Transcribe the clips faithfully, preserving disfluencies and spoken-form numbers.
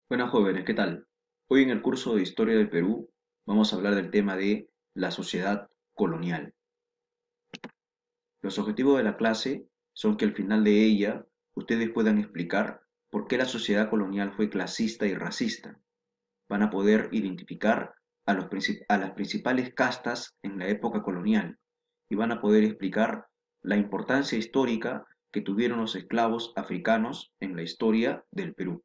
Buenas jóvenes, ¿qué tal? Hoy en el curso de Historia del Perú vamos a hablar del tema de la sociedad colonial. Los objetivos de la clase son que al final de ella ustedes puedan explicar por qué la sociedad colonial fue clasista y racista. Van a poder identificar a, los princip- a las principales castas en la época colonial y van a poder explicar la importancia histórica que tuvieron los esclavos africanos en la historia del Perú.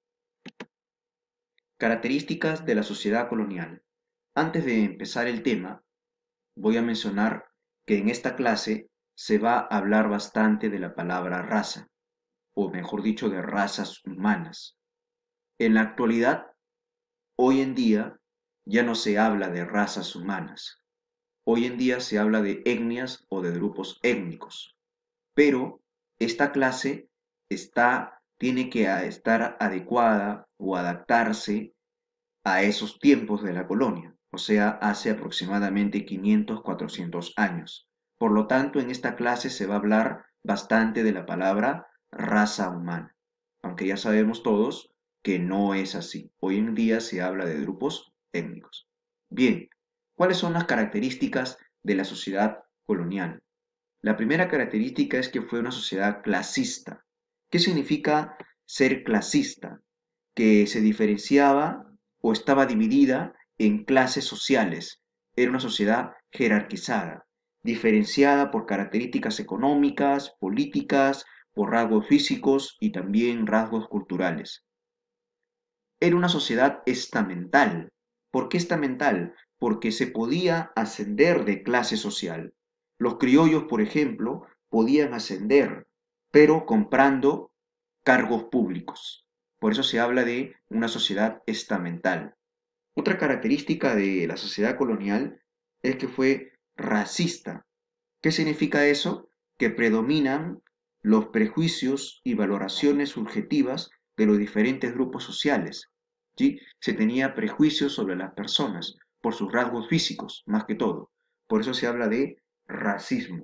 Características de la sociedad colonial. Antes de empezar el tema, voy a mencionar que en esta clase se va a hablar bastante de la palabra raza, o mejor dicho, de razas humanas. En la actualidad, hoy en día, ya no se habla de razas humanas. Hoy en día se habla de etnias o de grupos étnicos. Pero esta clase está, tiene que estar adecuada o adaptarse a esos tiempos de la colonia, o sea, hace aproximadamente quinientos, cuatrocientos años. Por lo tanto, en esta clase se va a hablar bastante de la palabra raza humana, aunque ya sabemos todos que no es así. Hoy en día se habla de grupos étnicos. Bien, ¿cuáles son las características de la sociedad colonial? La primera característica es que fue una sociedad clasista. ¿Qué significa ser clasista? Que se diferenciaba o estaba dividida en clases sociales. Era una sociedad jerarquizada, diferenciada por características económicas, políticas, por rasgos físicos y también rasgos culturales. Era una sociedad estamental. ¿Por qué estamental? Porque se podía ascender de clase social. Los criollos, por ejemplo, podían ascender, pero comprando cargos públicos. Por eso se habla de una sociedad estamental. Otra característica de la sociedad colonial es que fue racista. ¿Qué significa eso? Que predominan los prejuicios y valoraciones subjetivas de los diferentes grupos sociales. ¿Sí? Se tenía prejuicios sobre las personas por sus rasgos físicos, más que todo. Por eso se habla de racismo.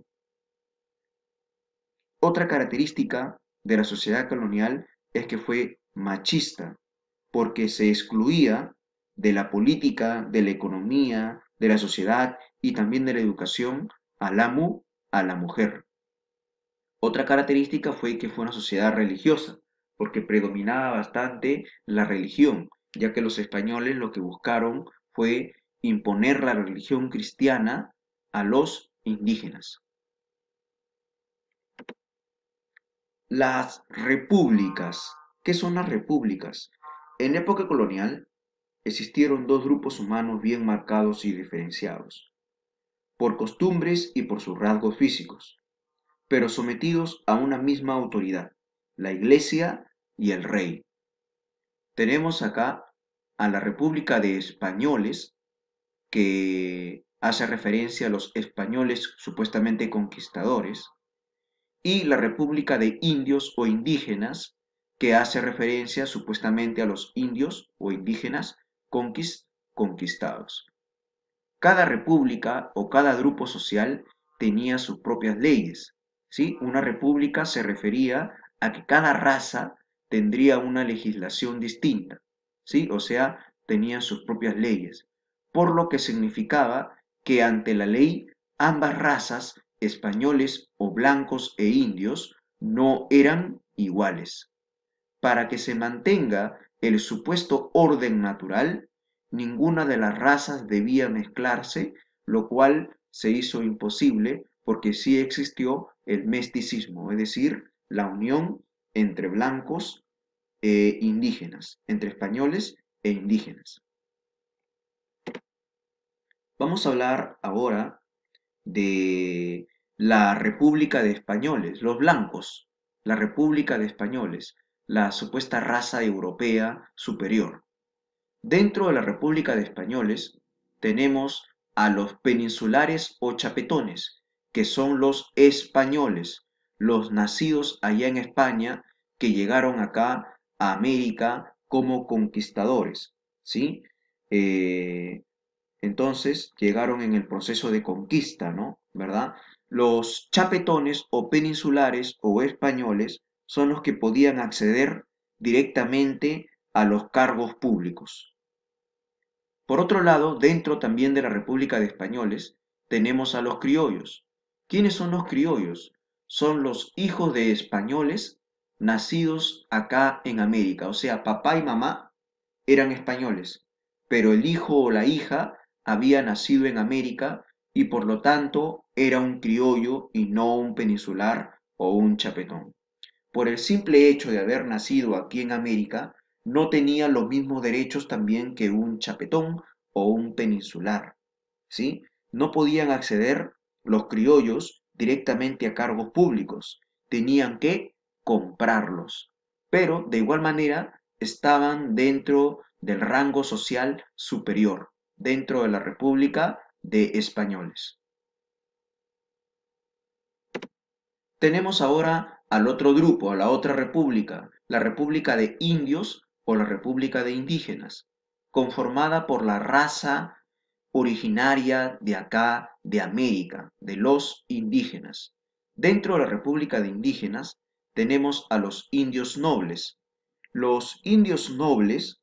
Otra característica de la sociedad colonial es que fue machista, porque se excluía de la política, de la economía, de la sociedad y también de la educación al amo, a la mujer. Otra característica fue que fue una sociedad religiosa, porque predominaba bastante la religión, ya que los españoles lo que buscaron fue imponer la religión cristiana a los indígenas. Las repúblicas. ¿Qué son las repúblicas? En la época colonial existieron dos grupos humanos bien marcados y diferenciados, por costumbres y por sus rasgos físicos, pero sometidos a una misma autoridad, la Iglesia y el rey. Tenemos acá a la República de Españoles, que hace referencia a los españoles supuestamente conquistadores, y la República de Indios o Indígenas, que hace referencia supuestamente a los indios o indígenas conquist conquistados. Cada república o cada grupo social tenía sus propias leyes, ¿sí? Una república se refería a que cada raza tendría una legislación distinta, ¿sí? O sea, tenían sus propias leyes, por lo que significaba que ante la ley ambas razas, españoles o blancos e indios, no eran iguales. Para que se mantenga el supuesto orden natural, ninguna de las razas debía mezclarse, lo cual se hizo imposible porque sí existió el mesticismo, es decir, la unión entre blancos e indígenas, entre españoles e indígenas. Vamos a hablar ahora de la República de Españoles, los blancos, la República de Españoles, la supuesta raza europea superior. Dentro de la República de Españoles tenemos a los peninsulares o chapetones, que son los españoles, los nacidos allá en España, que llegaron acá a América como conquistadores, ¿sí? Eh, entonces llegaron en el proceso de conquista, ¿no? ¿Verdad? Los chapetones o peninsulares o españoles son los que podían acceder directamente a los cargos públicos. Por otro lado, dentro también de la República de Españoles, tenemos a los criollos. ¿Quiénes son los criollos? Son los hijos de españoles nacidos acá en América, o sea, papá y mamá eran españoles, pero el hijo o la hija había nacido en América y por lo tanto era un criollo y no un peninsular o un chapetón. Por el simple hecho de haber nacido aquí en América, no tenía los mismos derechos también que un chapetón o un peninsular, ¿sí? No podían acceder los criollos directamente a cargos públicos, tenían que comprarlos, pero de igual manera estaban dentro del rango social superior, dentro de la República de Españoles. Tenemos ahora al otro grupo, a la otra república, la República de Indios o la República de Indígenas, conformada por la raza originaria de acá, de América, de los indígenas. Dentro de la República de Indígenas tenemos a los indios nobles. Los indios nobles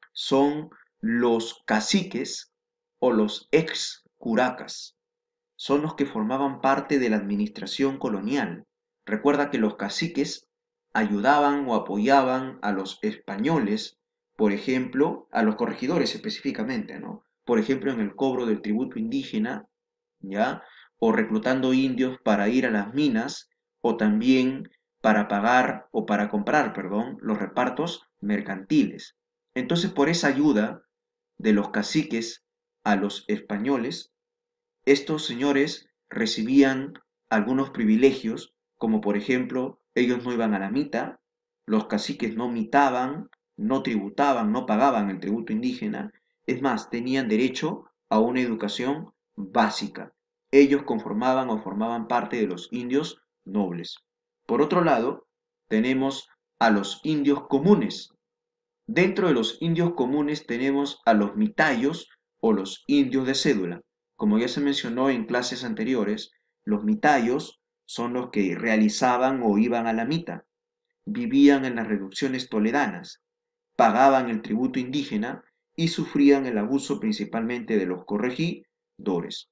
son los caciques o los ex curacas. Son los que formaban parte de la administración colonial. Recuerda que los caciques ayudaban o apoyaban a los españoles, por ejemplo, a los corregidores específicamente, ¿no? Por ejemplo, en el cobro del tributo indígena, ¿ya? O reclutando indios para ir a las minas, o también para pagar o para comprar, perdón, los repartos mercantiles. Entonces, por esa ayuda de los caciques a los españoles, estos señores recibían algunos privilegios, como por ejemplo, ellos no iban a la mita, los caciques no mitaban, no tributaban, no pagaban el tributo indígena, es más, tenían derecho a una educación básica. Ellos conformaban o formaban parte de los indios nobles. Por otro lado, tenemos a los indios comunes. Dentro de los indios comunes tenemos a los mitayos o los indios de cédula. Como ya se mencionó en clases anteriores, los mitayos son los que realizaban o iban a la mita, vivían en las reducciones toledanas, pagaban el tributo indígena y sufrían el abuso principalmente de los corregidores.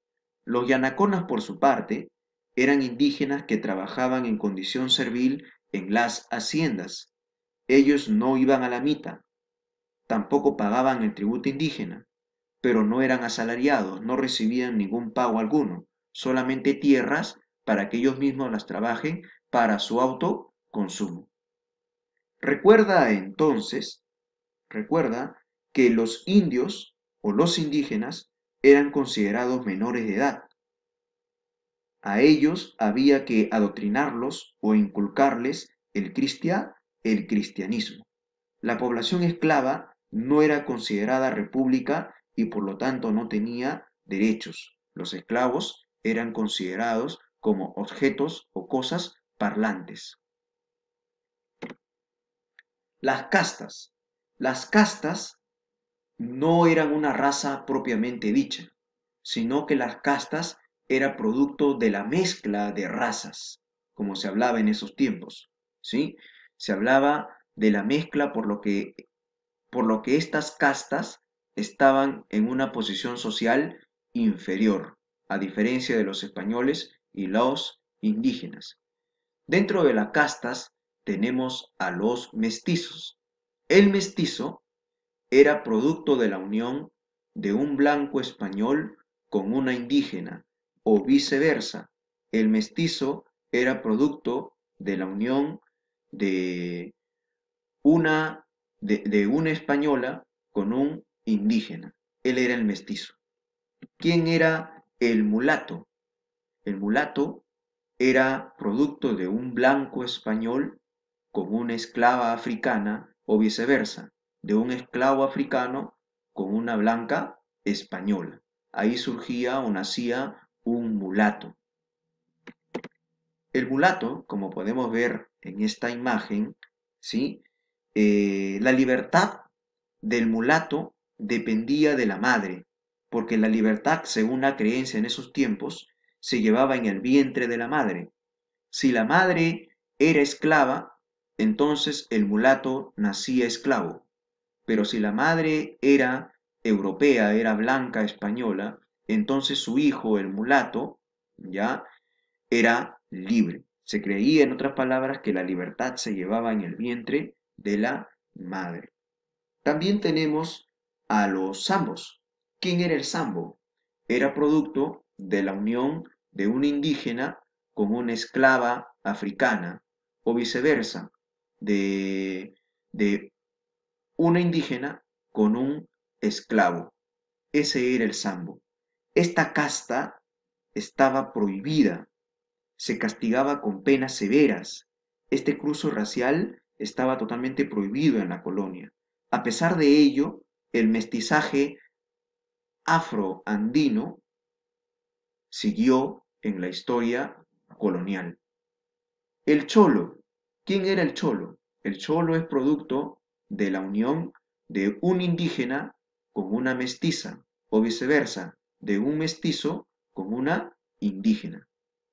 Los yanaconas, por su parte, eran indígenas que trabajaban en condición servil en las haciendas. Ellos no iban a la mita, tampoco pagaban el tributo indígena, pero no eran asalariados, no recibían ningún pago alguno, solamente tierras para que ellos mismos las trabajen para su autoconsumo. Recuerda entonces, recuerda que los indios o los indígenas eran considerados menores de edad. A ellos había que adoctrinarlos o inculcarles el, cristia, el cristianismo. La población esclava no era considerada república y por lo tanto no tenía derechos. Los esclavos eran considerados como objetos o cosas parlantes. Las castas. Las castas no eran una raza propiamente dicha, sino que las castas era producto de la mezcla de razas, como se hablaba en esos tiempos, ¿sí? Se hablaba de la mezcla por lo que por lo que estas castas estaban en una posición social inferior, a diferencia de los españoles y los indígenas. Dentro de las castas tenemos a los mestizos. El mestizo era producto de la unión de un blanco español con una indígena, o viceversa. El mestizo era producto de la unión de una, de, de una española con un indígena. Él era el mestizo. ¿Quién era el mulato? El mulato era producto de un blanco español con una esclava africana o viceversa, de un esclavo africano con una blanca española. Ahí surgía o nacía un mulato. El mulato, como podemos ver en esta imagen, ¿sí? Eh, la libertad del mulato dependía de la madre, porque la libertad, según la creencia en esos tiempos, se llevaba en el vientre de la madre. Si la madre era esclava, entonces el mulato nacía esclavo. Pero si la madre era europea, era blanca, española, entonces su hijo, el mulato, ya era libre. Se creía, en otras palabras, que la libertad se llevaba en el vientre de la madre. También tenemos a los zambos. ¿Quién era el zambo? Era producto de la unión de un indígena con una esclava africana o viceversa, de, de una indígena con un esclavo. Ese era el zambo. Esta casta estaba prohibida, se castigaba con penas severas. Este cruce racial estaba totalmente prohibido en la colonia. A pesar de ello, el mestizaje afroandino siguió en la historia colonial. El cholo. ¿Quién era el cholo? El cholo es producto de la unión de un indígena con una mestiza o viceversa, de un mestizo con una indígena.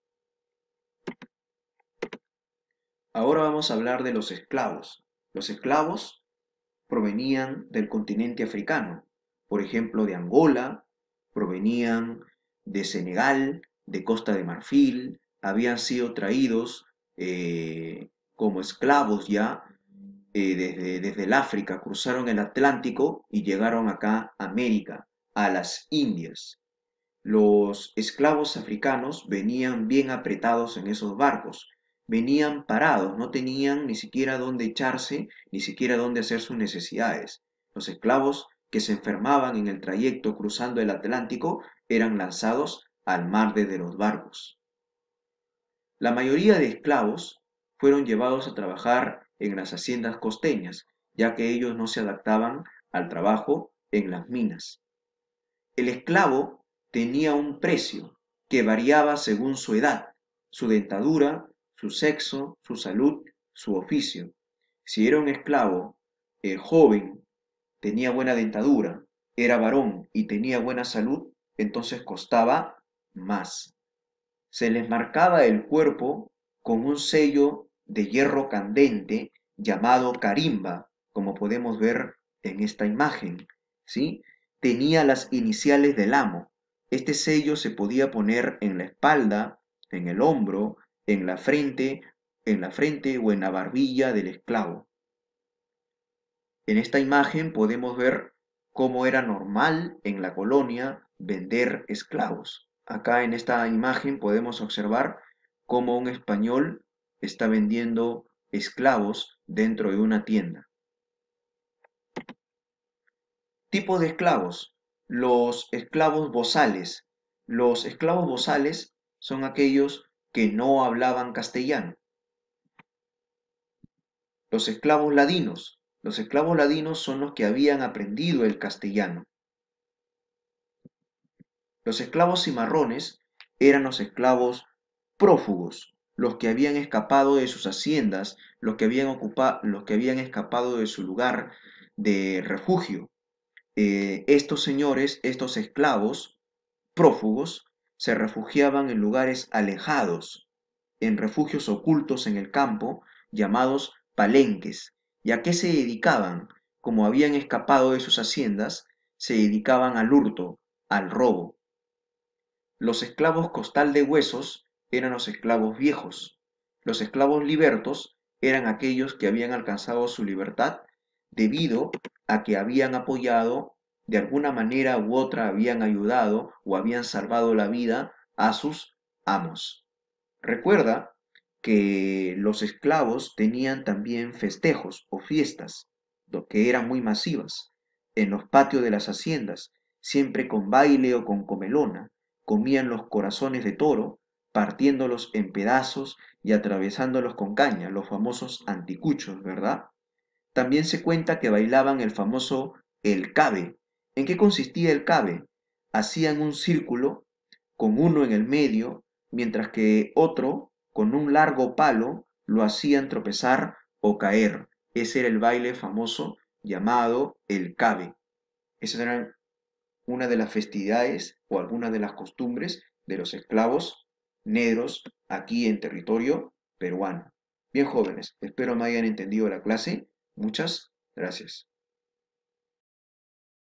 Ahora vamos a hablar de los esclavos. Los esclavos provenían del continente africano, por ejemplo, de Angola, provenían de Senegal, de Costa de Marfil, habían sido traídos eh, como esclavos ya eh, desde, desde el África, cruzaron el Atlántico y llegaron acá a América, a las Indias. Los esclavos africanos venían bien apretados en esos barcos, venían parados, no tenían ni siquiera dónde echarse, ni siquiera dónde hacer sus necesidades. Los esclavos que se enfermaban en el trayecto cruzando el Atlántico eran lanzados al mar desde los barcos. La mayoría de esclavos fueron llevados a trabajar en las haciendas costeñas, ya que ellos no se adaptaban al trabajo en las minas. El esclavo tenía un precio que variaba según su edad, su dentadura, su sexo, su salud, su oficio. Si era un esclavo eh, joven, tenía buena dentadura, era varón y tenía buena salud, entonces costaba más. Se les marcaba el cuerpo con un sello de hierro candente llamado carimba, como podemos ver en esta imagen, ¿sí? Tenía las iniciales del amo. Este sello se podía poner en la espalda, en el hombro, en la frente, en la frente o en la barbilla del esclavo. En esta imagen podemos ver cómo era normal en la colonia vender esclavos. Acá en esta imagen podemos observar cómo un español está vendiendo esclavos dentro de una tienda. Tipo de esclavos. Los esclavos bozales. Los esclavos bozales son aquellos que no hablaban castellano. Los esclavos ladinos. Los esclavos ladinos son los que habían aprendido el castellano. Los esclavos cimarrones eran los esclavos prófugos, los que habían escapado de sus haciendas, los que habían, ocupado, los que habían escapado de su lugar de refugio. Eh, estos señores, estos esclavos prófugos, se refugiaban en lugares alejados, en refugios ocultos en el campo, llamados palenques. ¿Y a qué se dedicaban? Como habían escapado de sus haciendas, se dedicaban al hurto, al robo. Los esclavos costal de huesos eran los esclavos viejos. Los esclavos libertos eran aquellos que habían alcanzado su libertad debido a que habían apoyado, de alguna manera u otra habían ayudado o habían salvado la vida a sus amos. Recuerda que los esclavos tenían también festejos o fiestas, que eran muy masivas, en los patios de las haciendas, siempre con baile o con comelona. Comían los corazones de toro, partiéndolos en pedazos y atravesándolos con caña, los famosos anticuchos, ¿verdad? También se cuenta que bailaban el famoso el cabe. ¿En qué consistía el cabe? Hacían un círculo con uno en el medio, mientras que otro, con un largo palo, lo hacían tropezar o caer. Ese era el baile famoso llamado el cabe. Esas eran una de las festividades o algunas de las costumbres de los esclavos negros aquí en territorio peruano. Bien, jóvenes, espero me hayan entendido la clase. Muchas gracias.